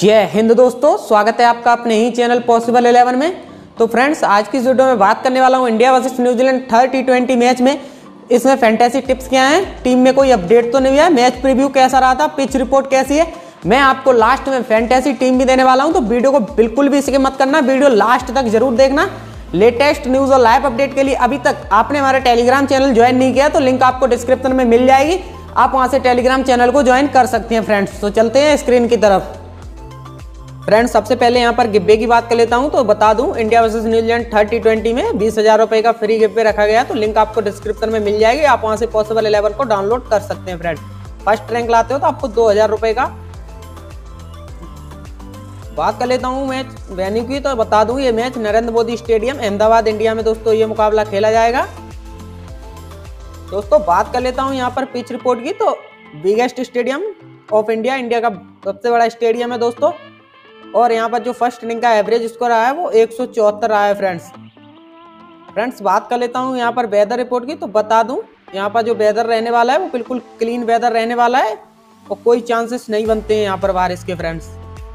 जय हिंद दोस्तों, स्वागत है आपका अपने ही चैनल पॉसिबल 11 में। तो फ्रेंड्स, आज की इस वीडियो में बात करने वाला हूं India versus New Zealand third T20 match में। इसमें फैंटेसी टिप्स क्या हैं, टीम में कोई अपडेट तो नहीं हुआ है, मैच प्रीव्यू कैसा रहा था, पिच रिपोर्ट कैसी है। मैं आपको लास्ट में फैंटेसी टीम भी देने वाला हूं, तो वीडियो को बिल्कुल भी स्किप मत करना, वीडियो लास्ट तक जरूर देखना। लेटेस्ट न्यूज और लाइव अपडेट के लिए अभी तक आपने हमारा टेलीग्राम चैनल ज्वाइन नहीं किया तो लिंक आपको डिस्क्रिप्शन में मिल जाएगी, आप वहां से टेलीग्राम चैनल को ज्वाइन कर सकते हैं फ्रेंड्स। तो चलते हैं स्क्रीन की तरफ। फ्रेंड्स, सबसे पहले यहाँ पर गिब्बे की बात कर लेता हूँ। तो बता दूं, India versus New Zealand third T20 में 20,000 रुपए का फ्री गिब्बे रखा गया, तो लिंक आपको डिस्क्रिप्शन में मिल जाएगी, आप वहां से पॉसिबल 11 को डाउनलोड कर सकते हैं फ्रेंड्स। फर्स्ट रैंक लाते हो तो आपको 2,000 रुपए का। बात कर लेता हूँ मैच वेन्यू की, तो बता दूं ये match Narendra Modi stadium Ahmedabad India में दोस्तों ये मुकाबला खेला जाएगा। दोस्तों बात कर लेता हूँ यहाँ पर पिच रिपोर्ट की, तो biggest stadium of India, India का सबसे बड़ा स्टेडियम है दोस्तों। और यहाँ पर जो फर्स्ट इनिंग का एवरेज स्कोर आया है वो 174 रहा है फ्रेंड्स। बात कर लेता हूँ यहाँ पर वेदर रिपोर्ट की, तो बता दूं यहाँ पर जो वेदर रहने वाला है वो बिल्कुल क्लीन वेदर रहने वाला है और कोई चांसेस नहीं बनते हैं यहाँ पर बारिश के फ्रेंड्स।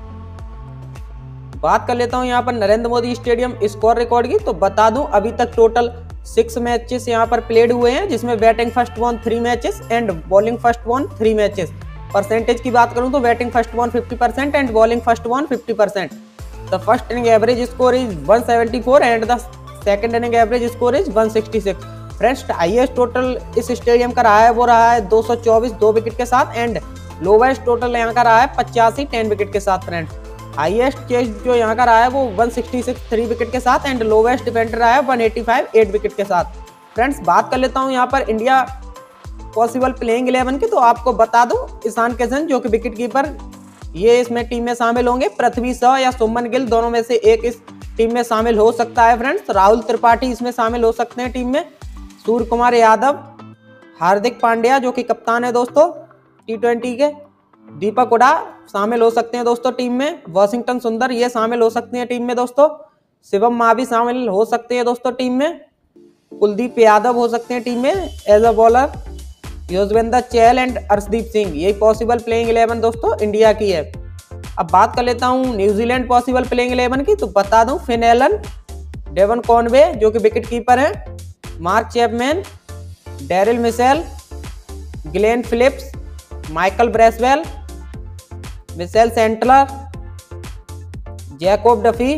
बात कर लेता हूँ यहाँ पर Narendra Modi stadium score record की, तो बता दूं अभी तक टोटल 6 मैचेस यहाँ पर प्लेड हुए हैं, जिसमें batting first won 3 matches and bowling first won 3 matches. Percentage की बात करूं तो batting first won 50% and bowling first won 50%। The first inning average score is 174 and the second inning average score is 166। Friends, highest total इस stadium का रहा है वो रहा है 224 2 विकेट के साथ एंड लोवेस्ट टोटल यहाँ का रहा है 85 10 विकेट के साथ फ्रेंड्स। हाईएस्ट चेज जो यहाँ का रहा है वो 166 3 विकेट के साथ एंड लोवेस्ट डिफेंडर रहा है 185 8 विकेट के साथ फ्रेंड्स। बात कर लेता हूँ यहाँ पर इंडिया पॉसिबल प्लेइंग 11 की, तो आपको बता दूं ईशान किशन जो कि विकेट कीपर ये इसमें टीम में शामिल होंगे। पृथ्वी शॉ या सुमन गिल दोनों में से एक इस टीम में शामिल हो सकता है फ्रेंड्स। राहुल त्रिपाठी इसमें शामिल हो सकते हैं टीम में। सूर्य कुमार यादव, हार्दिक पांड्या जो कि कप्तान है दोस्तों T20 के, दीपक हुडा शामिल हो सकते हैं दोस्तों टीम में। वाशिंगटन सुंदर ये शामिल हो सकते हैं टीम में दोस्तों। शिवम मावी शामिल हो सकते हैं दोस्तों टीम में। कुलदीप यादव हो सकते हैं टीम में as a bowler. Yuzvendra Chahal and Arshdeep Singh, यही पॉसिबल प्लेइंग 11 दोस्तों इंडिया की है। अब बात कर लेता हूं न्यूजीलैंड पॉसिबल प्लेइंग 11 की, तो बता दूं फिन एलन, डेवन कॉनवे जो कि विकेट कीपर हैं, Mark Chapman, Daryl Mitchell, Glenn Phillips, Michael Bracewell, Mitchell Santner, Jacob Duffy,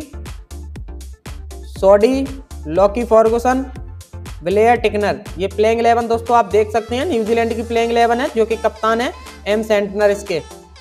Sodhi, Lockie Ferguson, Blair Tickner, ये प्लेइंग 11 दोस्तों आप देख सकते हैं। न्यूजीलैंड की प्लेइंग 11 है जो कि कप्तान है एम सेंटनर इसके।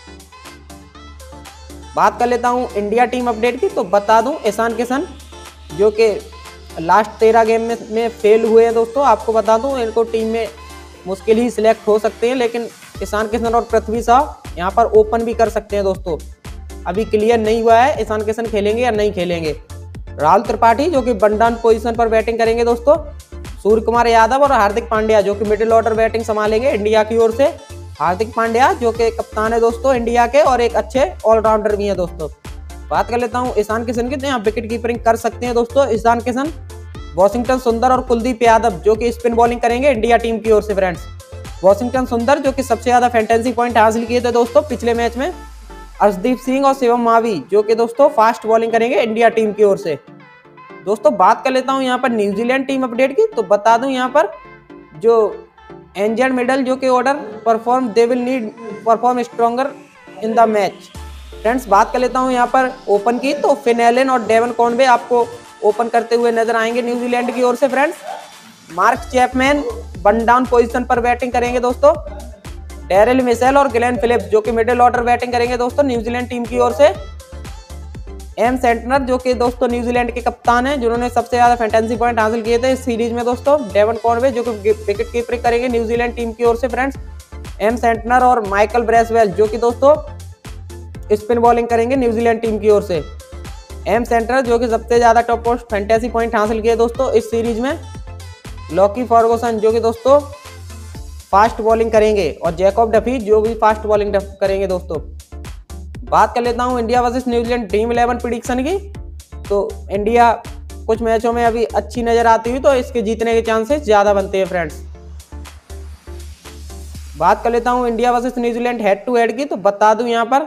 बात कर लेता हूं इंडिया टीम अपडेट की, तो बता दूं ईशान किशन जो कि लास्ट 13 गेम में फेल हुए हैं दोस्तों, आपको बता दूं इनको टीम में मुश्किल ही सिलेक्ट हो सकते हैं, लेकिन ईशान किशन और पृथ्वी शॉ यहाँ पर ओपन भी कर सकते हैं दोस्तों। अभी क्लियर नहीं हुआ है ईशान किशन खेलेंगे या नहीं खेलेंगे। राहुल त्रिपाठी जो कि वन डाउन पोजिशन पर बैटिंग करेंगे दोस्तों। सूर्य कुमार यादव और हार्दिक पांड्या जो कि मिडिल ऑर्डर बैटिंग संभालेंगे इंडिया की ओर से। हार्दिक पांड्या जो कि कप्तान है दोस्तों इंडिया के और एक अच्छे ऑलराउंडर भी हैं दोस्तों। बात कर लेता हूं ईशान किशन की, तो यहाँ विकेट कीपिंग कर सकते हैं दोस्तों ईशान किशन। वाशिंगटन सुंदर और कुलदीप यादव जो कि स्पिन बॉलिंग करेंगे इंडिया टीम की ओर से फ्रेंड्स। वाशिंगटन सुंदर जो कि सबसे ज्यादा फैंटेसी पॉइंट हासिल किए थे दोस्तों पिछले मैच में। अर्शदीप सिंह और शिवम मावी जो कि दोस्तों फास्ट बॉलिंग करेंगे इंडिया टीम की ओर से दोस्तों। बात कर लेता हूं यहाँ पर न्यूजीलैंड टीम अपडेट की, तो बता दूं यहाँ पर जो एंजल मिडल जो कि order perform they will need perform stronger in the match friends. बात कर लेता हूं यहाँ पर ओपन की, तो फिन एलन और डेवन कॉनवे आपको ओपन करते हुए नजर आएंगे न्यूजीलैंड की ओर से friends. Mark Chapman one down position पर बैटिंग करेंगे दोस्तों। डैरिल मिशेल और ग्लेन फिलिप्स जो कि मिडिल ऑर्डर बैटिंग करेंगे दोस्तों न्यूजीलैंड टीम की ओर से। एम सेंटनर जो कि दोस्तों न्यूजीलैंड के कप्तान हैं जिन्होंने सबसे ज्यादा फैंटेसी पॉइंट हासिल किए थे इस सीरीज में दोस्तों। डेवन कॉनवे जो कि विकेट कीपिंग करेंगे न्यूजीलैंड टीम की ओर से फ्रेंड्स। एम सेंटनर और माइकल ब्रेसवेल जो कि दोस्तों स्पिन बॉलिंग करेंगे न्यूजीलैंड टीम की ओर से। एम सेंटनर जो कि सबसे ज्यादा टॉप पोस्ट फैंटेसी पॉइंट हासिल किए दोस्तों इस सीरीज में। लॉकी फर्गुसन जो कि दोस्तों फास्ट बॉलिंग करेंगे और जैकोब डफी जो भी फास्ट बॉलिंग करेंगे दोस्तों। बात कर लेता हूं India versus New Zealand dream 11 prediction की, तो इंडिया कुछ मैचों में अभी अच्छी नजर आती हुई, तो इसके जीतने के चांसेस ज्यादा बनते हैं फ्रेंड्स। बात कर लेता हूं India versus New Zealand head to head की, तो बता दूं यहाँ पर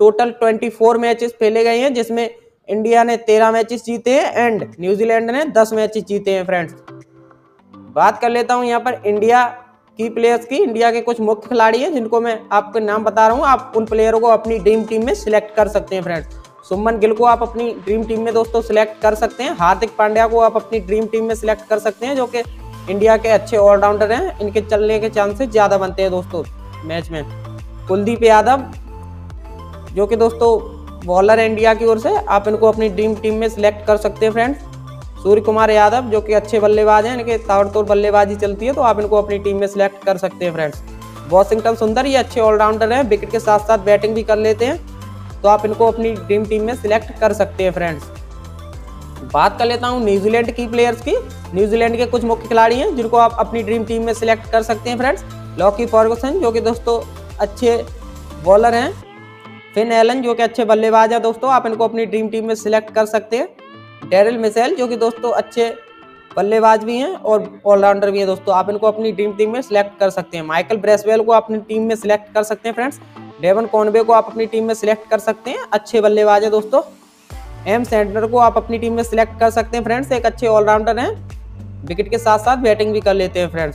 टोटल 24 मैचेस खेले गए हैं, जिसमें इंडिया ने 13 मैचेस जीते हैं एंड न्यूजीलैंड ने 10 मैचेस जीते हैं फ्रेंड्स। बात कर लेता हूं यहाँ पर इंडिया की प्लेयर्स की। इंडिया के कुछ मुख्य खिलाड़ी हैं जिनको मैं आपको नाम बता रहा हूँ, आप उन प्लेयरों को अपनी ड्रीम टीम में सिलेक्ट कर सकते हैं फ्रेंड्स। शुभमन गिल को आप अपनी ड्रीम टीम में दोस्तों सिलेक्ट कर सकते हैं। हार्दिक पांड्या को आप अपनी ड्रीम टीम में सिलेक्ट कर सकते हैं, जो कि इंडिया के अच्छे ऑलराउंडर हैं, इनके चलने के चांसेस ज़्यादा बनते हैं दोस्तों मैच में। कुलदीप यादव जो कि दोस्तों बॉलर है इंडिया की ओर से, आप इनको अपनी ड्रीम टीम में सिलेक्ट कर सकते हैं फ्रेंड्स। सूर्य कुमार यादव जो कि अच्छे बल्लेबाज हैं, इनके ताबड़तोड़ बल्लेबाजी चलती है, तो आप इनको अपनी टीम में सिलेक्ट कर सकते हैं फ्रेंड्स। वॉशिंगटन सुंदर ये अच्छे ऑलराउंडर हैं, विकेट के साथ साथ बैटिंग भी कर लेते हैं, तो आप इनको अपनी ड्रीम टीम में सिलेक्ट कर सकते हैं फ्रेंड्स। बात कर लेता हूँ न्यूजीलैंड की प्लेयर्स की। न्यूजीलैंड के कुछ मुख्य खिलाड़ी हैं जिनको आप अपनी ड्रीम टीम में सिलेक्ट कर सकते हैं फ्रेंड्स। लॉकी फर्गुसन जो कि दोस्तों अच्छे बॉलर हैं। फिन एलन जो कि अच्छे बल्लेबाज है दोस्तों, आप इनको अपनी ड्रीम टीम में सिलेक्ट कर सकते हैं। डेरिल मिशेल जो कि दोस्तों अच्छे बल्लेबाज भी हैं और ऑलराउंडर भी हैं दोस्तों, आप इनको अपनी ड्रीम टीम में सिलेक्ट कर सकते हैं। माइकल ब्रेसवेल को अपनी टीम में सिलेक्ट कर सकते हैं फ्रेंड्स। डेवन कॉनवे को आप अपनी टीम में सिलेक्ट कर सकते हैं, अच्छे बल्लेबाज है दोस्तों। एम सेंटनर को आप अपनी टीम में सिलेक्ट कर सकते हैं फ्रेंड्स, एक अच्छे ऑलराउंडर हैं, विकेट के साथ साथ बैटिंग भी कर लेते हैं फ्रेंड्स।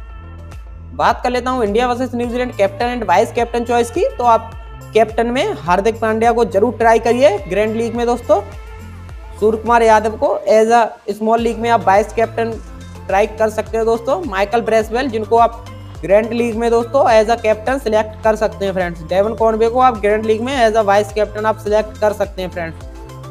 बात कर लेता हूं India versus New Zealand captain and vice captain choice की। तो आप कैप्टन में हार्दिक पांड्या को जरूर ट्राई करिए ग्रैंड लीग में दोस्तों। सूर्य कुमार यादव को एज अ स्मॉल लीग में आप वाइस कैप्टन ट्राई कर सकते हो दोस्तों। माइकल ब्रेसवेल जिनको आप ग्रैंड लीग में दोस्तों एज अ कैप्टन सिलेक्ट कर सकते हैं फ्रेंड्स। डेवन कॉनवे को आप ग्रैंड लीग में एज अ वाइस कैप्टन आप सिलेक्ट कर सकते हैं फ्रेंड्स।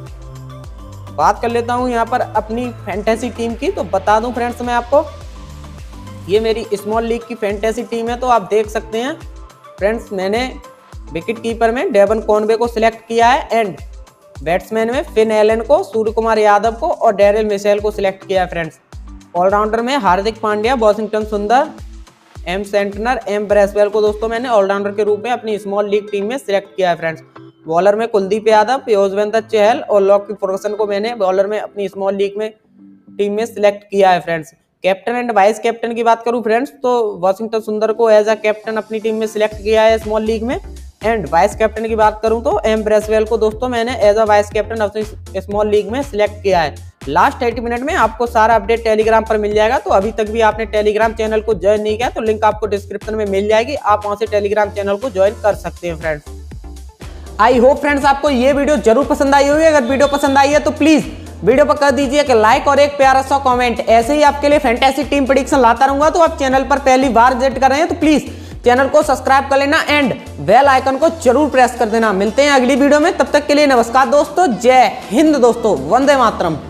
बात कर लेता हूं यहाँ पर अपनी फैंटेसी टीम की। तो बता दूं फ्रेंड्स मैं आपको, ये मेरी स्मॉल लीग की फैंटेसी टीम है, तो आप देख सकते हैं फ्रेंड्स। मैंने विकेट कीपर में डेवन कॉनवे को सिलेक्ट किया है एंड बैट्समैन में फिन एलन को, सूर्य कुमार यादव को और डेरिल मिशेल को सिलेक्ट किया है फ्रेंड्स। ऑलराउंडर में Hardik Pandya, Washington Sundar, M Santner, M Bracewell को दोस्तों मैंने ऑलराउंडर के रूप में अपनी स्मॉल लीग टीम में सिलेक्ट किया है फ्रेंड्स। बॉलर में कुलदीप यादव, युजवेंद्र चहल और लॉकी फर्गुसन को मैंने बॉलर में अपनी स्मॉल लीग में टीम में सिलेक्ट किया है friends. Captain and vice captain की बात करूं फ्रेंड्स, तो वॉशिंगटन सुंदर को एज अ कैप्टन अपनी टीम में सिलेक्ट किया है स्मॉल लीग में एंड वाइस कैप्टन की बात करूं तो एम ब्रेसवेल को दोस्तों मैंने एज अ वाइस कैप्टन अपनी स्मॉल लीग में सिलेक्ट किया है। लास्ट 80 मिनट में आपको सारा अपडेट टेलीग्राम पर मिल जाएगा, तो अभी तक भी आपने टेलीग्राम चैनल को ज्वाइन नहीं किया तो लिंक आपको डिस्क्रिप्शन में मिल जाएगी, आप वहां से टेलीग्राम चैनल को ज्वाइन कर सकते हैं फ्रेंड्स। आई होप फ्रेंड्स आपको ये वीडियो जरूर पसंद आई होगी। अगर वीडियो पसंद आई है तो प्लीज वीडियो पर कर दीजिए एक लाइक और एक प्यारा सा कमेंट। ऐसे ही आपके लिए फैंटेसी टीम प्रेडिक्शन लाता रहूंगा, तो आप चैनल पर पहली बार विजिट कर रहे हैं तो प्लीज चैनल को सब्सक्राइब कर लेना एंड बेल आइकन को जरूर प्रेस कर देना। मिलते हैं अगली वीडियो में, तब तक के लिए नमस्कार दोस्तों, जय हिंद दोस्तों, वंदे मातरम।